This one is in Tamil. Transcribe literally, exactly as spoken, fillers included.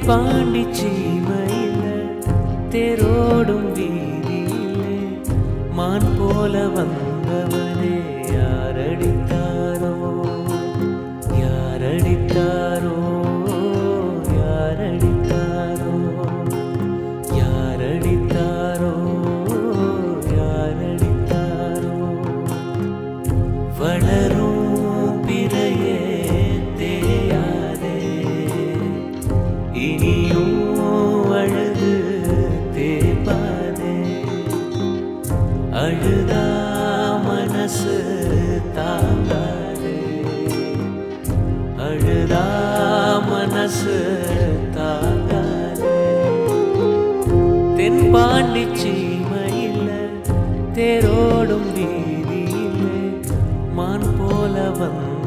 தென்பாண்டி சீமையில தேரோடும் வீதியிலே மான் போல வந்தவனே யாரடித்தாரோ யாரடித்தாரோ யாரடித்தாரோ யாரடித்தாரோ யாரடித்தாரோ வளரும் பிறையே தேயாதே இனியும் அழுது தேபாதே அழுதா மனசு தாங்காதே அழுதா மனசு தாங்காதே தென்பாண்டி சீமையில தேரோடும் வீதியிலே மான் போல வந்த